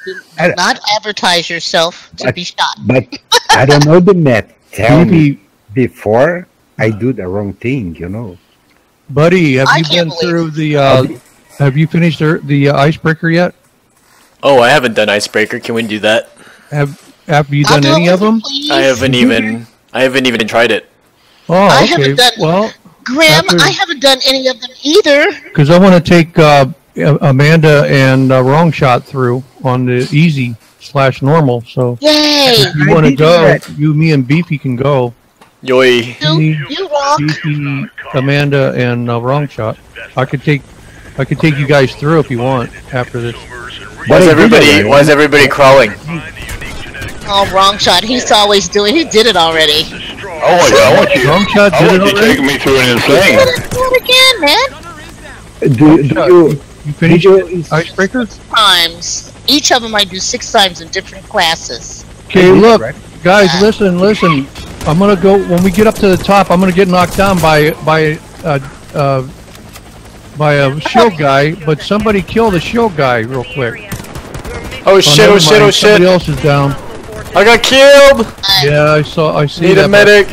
Do not advertise yourself to be shot. But I don't know the map. Tell me before I do the wrong thing, you know. Buddy, have you been through the? Have you finished the icebreaker yet? Oh, I haven't done icebreaker. Can we do that? Have you done any of them? I haven't even tried it. Oh, I okay. haven't done, well, Graham, I haven't done any of them either. Because I want to take Amanda and Wrong Shot through on the easy/normal. So yay! If you want to go, you, me, and Beefy can go. Yoy. You rock. Beefy, Amanda, and Wrong Shot. I could take you guys through if you want after this. Why is everybody crawling? Oh, Wrong Shot. He's always doing. He did it already. Oh my God! I want you. Wrong Shot did it already. Take me through an insane. Do it again, man. Do you finish icebreaker? Times. Each of them I do 6 times in different classes. Okay, look, guys, listen. I'm gonna go when we get up to the top. I'm gonna get knocked down by a shield guy, but somebody kill the shield guy real quick. Oh shit! Oh shit! Oh shit! Somebody else is down. I got killed. Yeah, I see. Need a medic.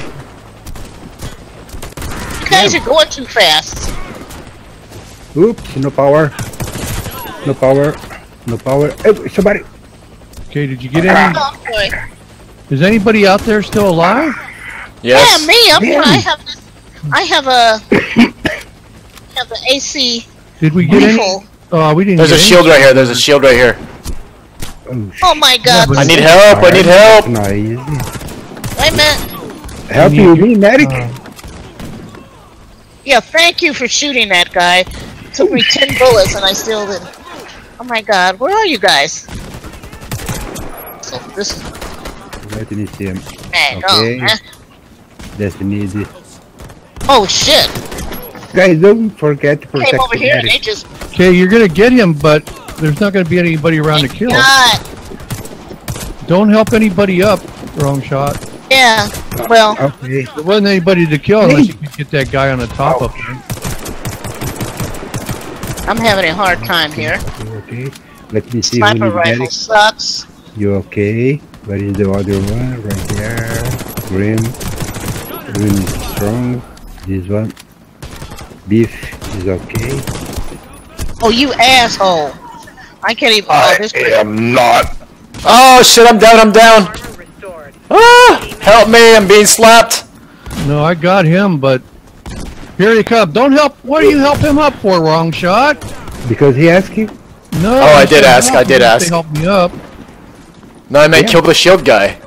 You guys are going too fast. Oops! No power. No power. No power. Hey, somebody. Okay, did you get any? Oh, boy. Is anybody out there still alive? Yes. Yeah, me. I have a have the AC. Did we get rifle. any? We didn't. There's a shield right here. There's a shield right here. Oh my God! I need help! I need help! Not easy. Wait a minute. Help you, me, medic. Yeah, thank you for shooting that guy. It took me 10 bullets and I still didn't. Oh my God, where are you guys? So this is. Let me see him. Hey, Okay. oh, That's easy. oh shit! Guys, don't forget to protect Came over the here and medic. they just. Okay, you're gonna get him, but there's not gonna be anybody around to kill. God. Don't help anybody up. Wrong Shot. Yeah. Well. Okay. There wasn't anybody to kill unless you could get that guy on the top up there. I'm having a hard time here. Okay. Let me see Sniper who needs rifle medic. sucks. You okay? Where is the other one? Right there. Grim. Grim is strong. This one. Beef is okay. Oh, you asshole! I can't even. I am not. Oh shit! I'm down! I'm down! Ah! Help me! I'm being slapped. No, I got him, but here he comes. Don't help. What do you help him up for? Wrong Shot. Because he asked you? No. Oh, I did ask. I did ask. Help me up. No, I meant kill the shield guy.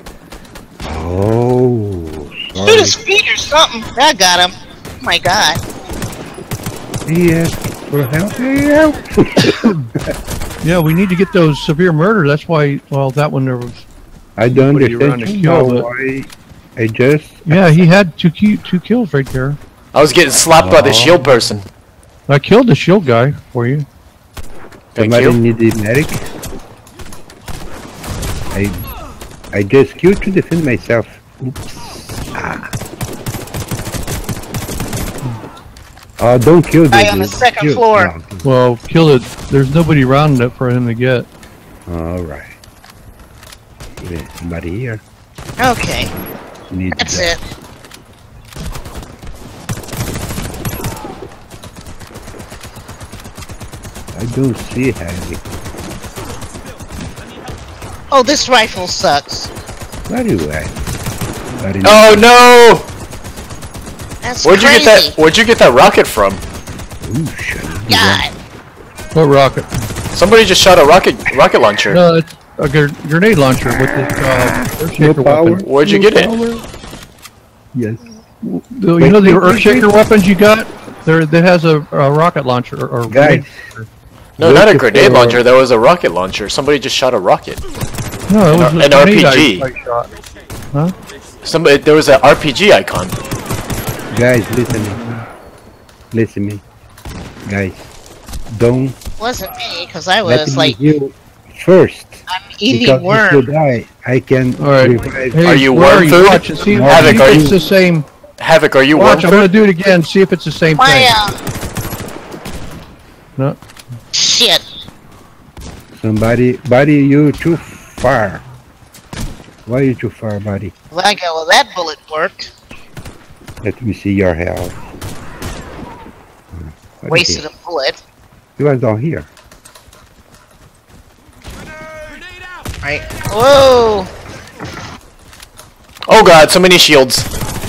Oh, Shoot sorry. his feet or something. I got him. Oh my God. He asked for help. Yeah, we need to get those severe murder. That's why. Well, that one there was. I don't Nobody around to understand kill, but- why. I just. Yeah, he had two kills right there. I was getting slapped by the shield person. I killed the shield guy for you. Thank Somebody you. need a medic. I just killed to defend myself. Oops. Ah. Oh, don't kill the Guy on the second floor. No. Well, kill it. There's nobody around it for him to get. Alright. Yeah, somebody here. Okay. Need That's that. it. I don't see heavy. Oh, this rifle sucks. Very well. Very Oh no! That's Where'd you crazy. get that? Where'd you get that rocket from? Ooh, shit. God. What rocket? Somebody just shot a rocket launcher. No, it's a grenade launcher with this Earthshaker power. weapon. Where'd you get it? Yes. You know the Earthshaker weapons you got? That has a rocket launcher or Guys. No, not a Look grenade for- launcher. That was a rocket launcher. Somebody just shot a rocket. No, it was An a grenade RPG. I shot. Huh? Somebody. There was an RPG icon. Guys, listen me. Listen me. Guys, don't Wasn't me, because I let was me like, heal first. I'm eating Because if you worm. die, I can All right. revive. Hey, Are you where worm food? Watch and see if Havoc, see are if you- it's the same. Havoc, are you Watch, I'm worm gonna food? do it again. See if it's the same My, thing. No. shit. Somebody, buddy, you too far. Why are you too far, buddy? Like, well, that bullet worked. Let me see your health. What is Wasted it? a bullet. You was down here. Right. Whoa! Oh god, so many shields.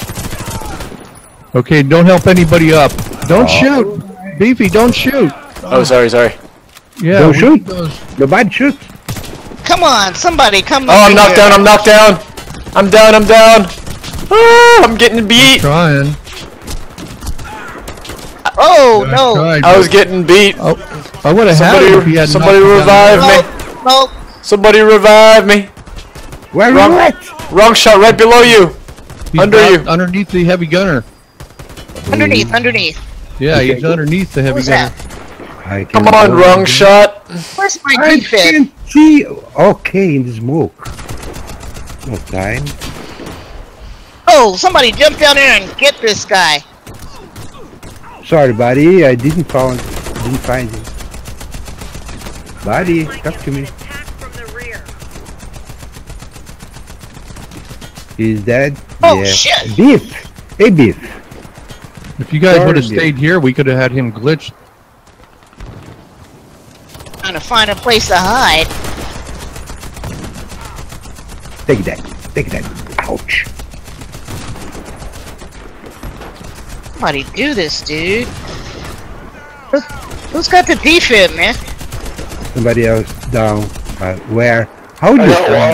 Okay, don't help anybody up. Don't shoot! Beefy, don't shoot! Oh, sorry. Yeah, Don't we shoot. need those. Nobody shoot. Come on, somebody come Oh, I'm over knocked here. down, I'm down. Ah, I'm getting beat. Trying. Oh, I no. tried, I was but- getting beat. Oh, I would have had it if he had Somebody knocked revive down. me. No. Somebody revive me. Where Wrong. are you at? Wrong shot right below you. He's Under down you. Underneath the heavy gunner. Underneath. Yeah, he's underneath the heavy Who's gunner. that? I can Come on, go. wrong shot. Where's my I defib? can't see. Okay, in the smoke. No time. Oh, somebody jump down there and get this guy. Sorry, buddy. I didn't find him. Buddy, talk to me. He's dead. Oh, shit. Beef. Hey, Beef. If you guys Sorry, would have dude. stayed here, we could have had him glitched. Trying to find a place to hide. Take that. Take that. Ouch. Somebody do this, dude. Who's got the defib, man? Somebody else down. Where? How do you find?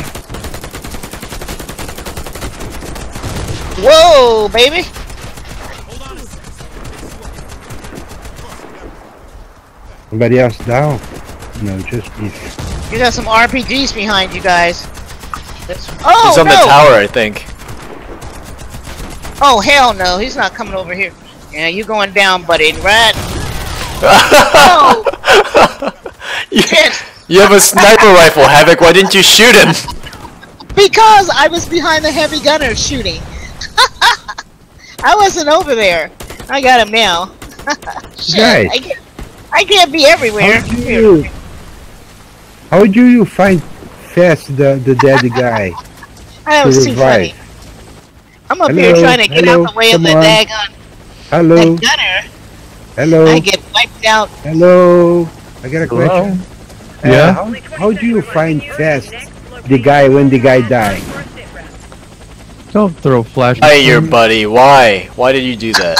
Whoa, baby. Somebody else down? No, just Beef. You got some RPGs behind you guys. Oh, He's on no. the tower, I think. Oh, hell no. He's not coming over here. Yeah, you going down, buddy. Right? Oh, shit. You have a sniper rifle, Havoc. Why didn't you shoot him? Because I was behind the heavy gunner shooting. I wasn't over there. I got him now. Shit, Guys. I can't be everywhere. How do you find fast the dead guy? That was to too revive? funny. I'm up Hello, here trying to get hello, out the way of the come on. daggone Hello? that gunner. Hello? I get wiped out. Hello? I got a question. Yeah? How do you find fast the guy when the guy died? Don't throw flash. Hey, your buddy. Why? Why did you do that?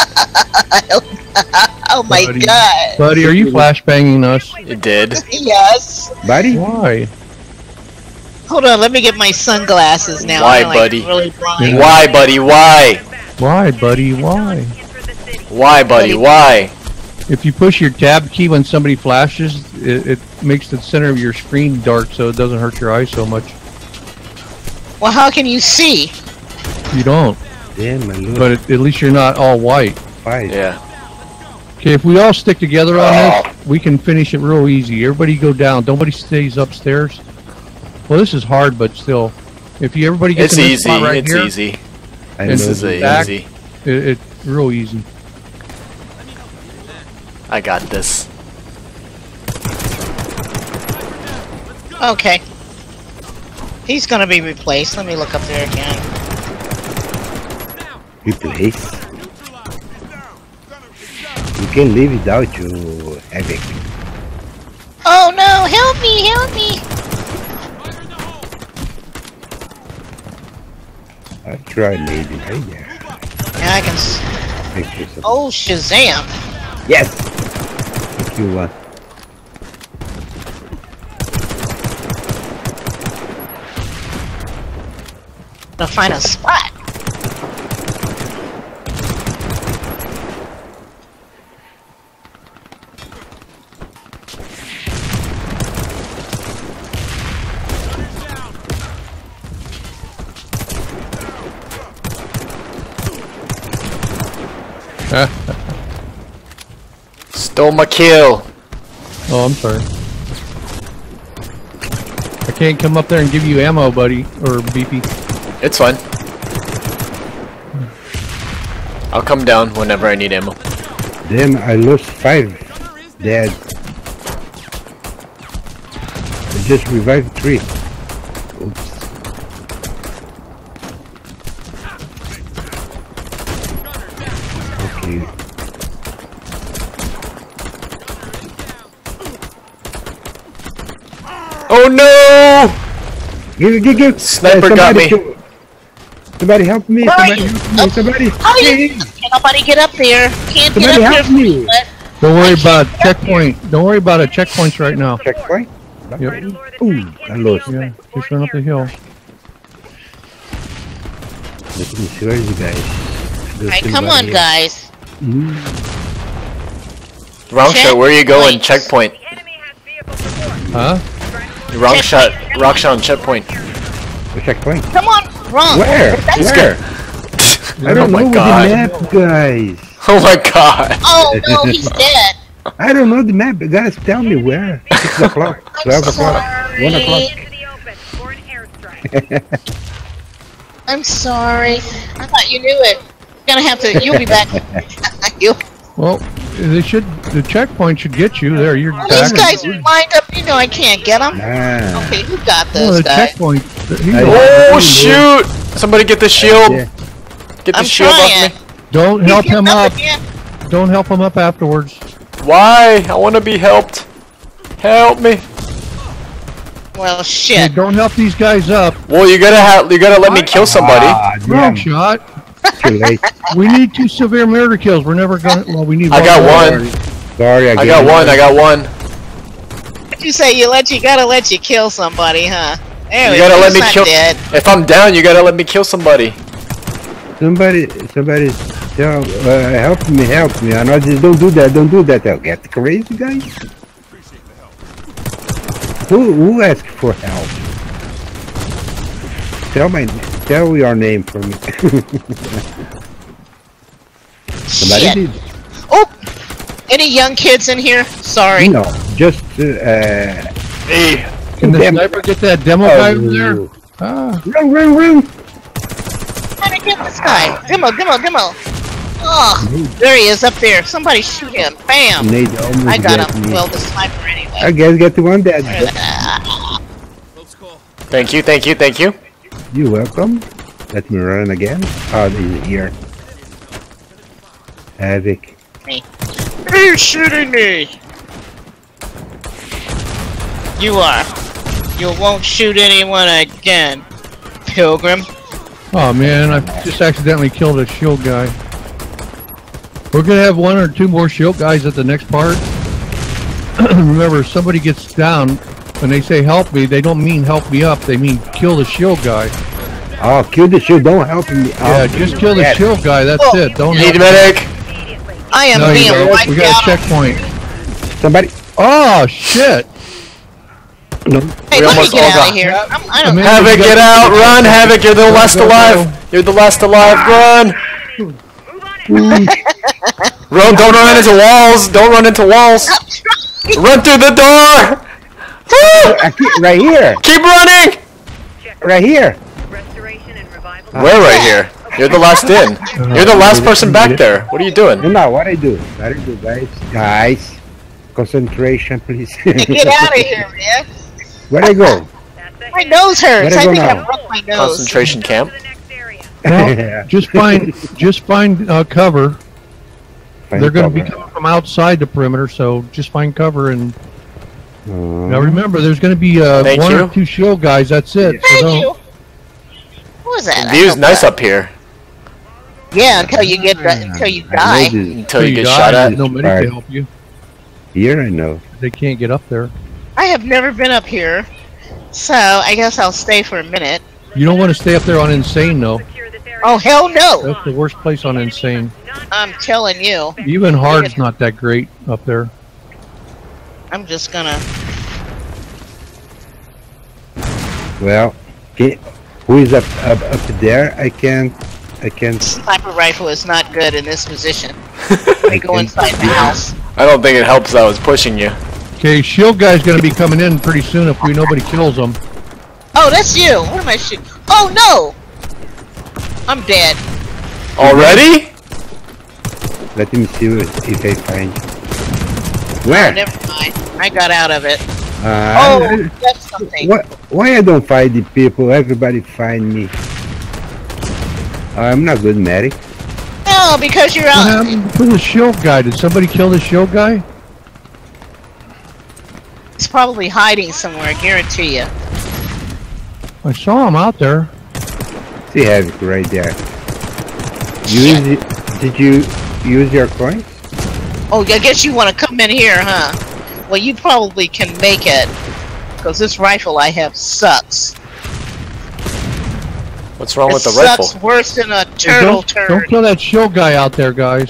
Oh my Buddy. god. Buddy, are you flashbanging us? It did. Yes. Buddy? Why? Hold on, let me get my sunglasses now. Why, I'm, like, buddy? Really blind. Why, buddy? Why? Why, buddy? Why? Why, buddy? Why? If you push your tab key when somebody flashes, it makes the center of your screen dark so it doesn't hurt your eyes so much. Well, how can you see? You don't. Damn, my little But at least you're not all white. fight. Yeah. Okay, if we all stick together on this, we can finish it real easy. Everybody go down. Nobody stays upstairs. Well, this is hard, but still. If you everybody gets It's in this easy. spot right It's here, easy. I This know is back. easy. It's real easy. I got this. Okay. He's gonna be replaced. Let me look up there again. Replace. You can live without you, Havoc. Oh no! Help me! Help me! I'll try, lady. Right there. Yeah, I can. Thank you so much. Oh, Shazam! Yes! Thank you, one. To find a spot. Stole my kill. Oh, I'm sorry. I can't come up there and give you ammo, buddy, or BP. It's fine. I'll come down whenever I need ammo. Damn, I lost 5 dead. I just revived 3. Oops. Okay. Oh no! Give. Sniper got me. Somebody help me. Right. Somebody. How you? Can't nobody get up there. Can't Somebody get up help there. me. Don't worry about checkpoint. Don't worry about it. Checkpoints right now. Checkpoint. Yep. Ooh, I lost. Yeah, just run up the hill. Let me see where you guys. Alright, come on, guys. Wrong shot. Where are you going? Checkpoints. Checkpoint. Huh? Wrong shot. Wrong shot on checkpoint. Checkpoint. Come on, wrong. Where? Where? I don't Oh my know God. the map, guys. Oh my god. Oh no, he's dead. I don't know the map. Guys, tell me where. 6 o'clock, 12 o'clock, 1 o'clock. I'm sorry. I thought you knew it. You're gonna have to. You'll be back. Well, they should. The checkpoint should get you there. You're Well, back. these guys are lined up. You know I can't get them. Ah. Okay, you got Oh, those the guys. checkpoint. Oh shoot! Somebody get the shield. Yeah. Get the I'm shield trying. off me. Don't help Keep him getting up. again. Don't help him up afterwards. Why? I want to be helped. Help me. Well, Hey, shit. don't help these guys up. Well, you gotta let me kill somebody. Ah, Wrong damn. shot. Too late. We need 2 severe murder kills. We're never gonna. Well, we need. I got more. one. Sorry, I got one. I got one. You say you gotta let you kill somebody, huh? There You we gotta go. let me He's not kill. dead. If I'm down, you gotta let me kill somebody. Somebody, tell, help me. I know just don't do that. I'll get crazy, guys. Who asked for help? Tell your name for me. Somebody Shit. did. Oh, any young kids in here? Sorry. No, just Hey. Can the Damn. sniper get that demo guy over there? oh, Ah, run. How to get this guy? Demo. Oh, there he is up there. Somebody shoot him. Bam. Nate almost I got him. me. Well, the sniper I anyway. guess get the one dead. Thank you. You're welcome. Let me run again. Oh, he's here. Havoc. Who's shooting me? You are. You won't shoot anyone again, Pilgrim. oh man, I just accidentally killed a shield guy. We're gonna have 1 or 2 more shield guys at the next part. Remember, if somebody gets down, when they say help me, they don't mean help me up. They mean kill the shield guy. Oh, kill the shield. Don't help me. Yeah, just kill the shield guy. That's it. Don't Need a help. medic. I am No, you being don't. wiped We got out. a checkpoint. Somebody. Oh shit! No. Hey, We let me almost get all out got- of here. I don't. Man, Havoc, get out! Run, Havoc! You're the last alive. You're the last alive. Run! Run! Don't run into walls. Don't run into walls. Run through the door. Right here. Keep running. Right here. Where right here? You're the last in. You're the last person back there. What are you doing? No, what I do, guys? Guys, concentration, please. Get out of here, man. Where I go? My nose hurts. Where'd I I go think I now? broke my nose. Concentration camp. Well, just find cover. Find They're going to be cover. coming from outside the perimeter, so just find cover. And Oh. now remember, there's going to be Thank 1 you. or 2 shield guys. That's it. So Thank don't- you. What was that? The I view's hope nice that- up here until you get until you I die. know this. until you get die, shot at. there's nobody Right. to help you. Here I know. They can't get up there. I have never been up here, so I guess I'll stay for a minute. You don't want to stay up there on Insane, though. Oh hell no! That's the worst place on Insane. I'm telling you. Even Hard's not that great up there. I'm just gonna. Well, who is up there? I can't. Sniper rifle is not good in this position. I Go can't- inside the house. I don't think it helps that I was pushing you. Okay, shield guy's going to be coming in pretty soon if nobody kills him. Oh, that's you. What am I shooting? Oh no! I'm dead. Already? Let me see if I find. Oh, Where? never mind. I got out of it. Oh, that's something. Why I don't find the people? Everybody find me. I'm not good, medic. No, because you're What out. happened to the shield guy? Did somebody kill the shield guy? He's probably hiding somewhere, I guarantee you. I saw him out there. See Havoc right there. Did you use your coins? Oh, I guess you want to come in here, huh? Well, you probably can make it. Because this rifle I have sucks. What's wrong It with the sucks rifle? worse than a Hey, turtle don't turd. kill that shield guy out there, guys.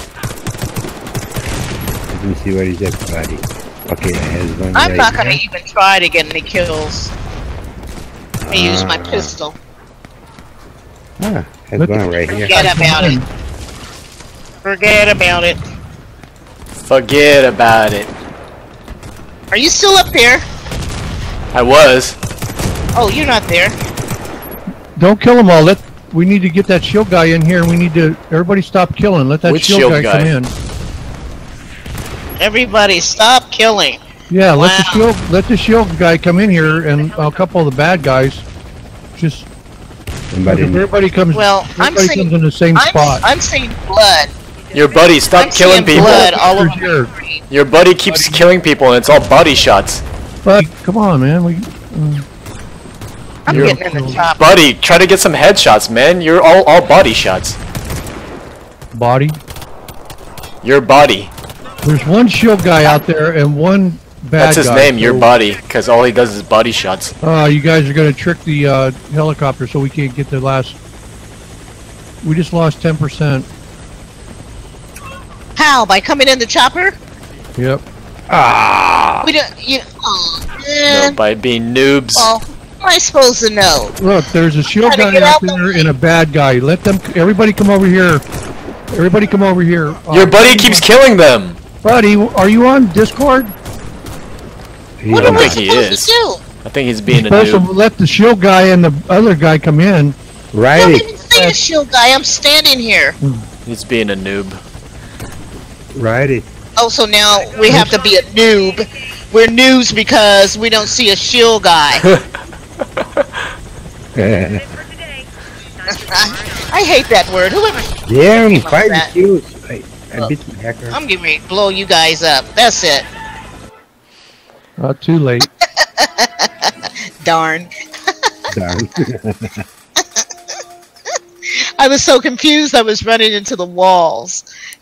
Let me see where is that body. Okay, it has one I'm right not going there. to even try to get any kills. I use my pistol. Ah, has Look one at- right here. Forget about it. Forget about it. Forget about it. Are you still up there? I was. Oh, you're not there. Don't kill them all. We need to get that shield guy in here. We need to. Everybody stop killing. Let that Which shield shield guy guy? come in. Everybody, stop killing. Yeah, Wow. let the shield guy come in here, and a couple of the bad guys. Just Somebody in everybody comes. Well, I'm everybody seeing- comes in the same spot. I'm seeing blood. Your buddy, stop I'm killing seeing people. blood all over Here. my screen. Your buddy keeps killing people and it's all body shots. But come on, man. I'm You're- getting in the top. Buddy, try to get some headshots, man. You're all body shots. Body. Your body. There's one shield guy out there and one bad That's his guy. name, your so, body, because all he does is body shots. You guys are gonna trick the helicopter so we can't get the last. We just lost 10%. How? By coming in the chopper? Yep. We don't. You. Oh, No, man. by being noobs. Well, how am I supposed to know? Look, there's a shield Trying to guy get out out the there way. and a bad guy. Let them. Everybody come over here. Everybody come over here. Your buddy keeps killing them. Buddy, are you on Discord? What don't am I think he supposed is. to do? I think he's You're being a supposed to noob. let the shield guy and the other guy come in. I don't Right, even see a shield guy. I'm standing here. He's being a noob. right. Oh, so now we have to be a noob. We're noobs because we don't see a shield guy. I hate that word. Whoever. Damn, Came up with 5 that. kills. I beat the hacker. I'm getting ready to blow you guys up. That's it. Not too late. Darn. Done. I was so confused. I was running into the walls.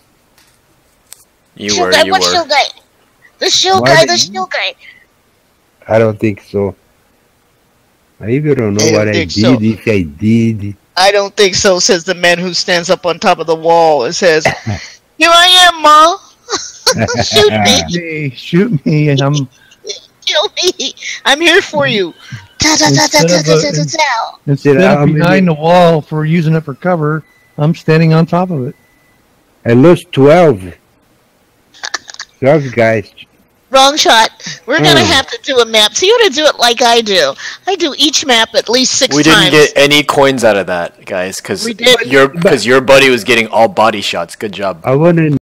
You Shield were, guy, you what were. shield guy? The shield Why guy, did the you- shield guy. I don't think so. I even don't know I don't what I think did, so. if I did. I don't think so, says the man who stands up on top of the wall and says, "Here I am, Ma. Shoot me. Hey, shoot me, and I'm Kill me. I'm here for you." Ta ta ta ta ta ta ta ta ta. instead of I'm behind the wall for using it for cover. I'm standing on top of it. I lost 12. 12 guys. Wrong shot. We're gonna have to do a map. So you gotta do it like I do. I do each map at least 6 We times. didn't get any coins out of that, guys, because We did. your buddy was getting all body shots. Good job. I wanna